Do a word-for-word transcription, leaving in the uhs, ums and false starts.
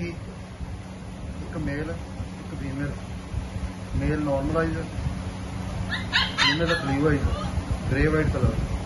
Blaikie, ਇੱਕ male ਇੱਕ female. Male normal eyes, female ਦਾ blue eyes, grey white colour.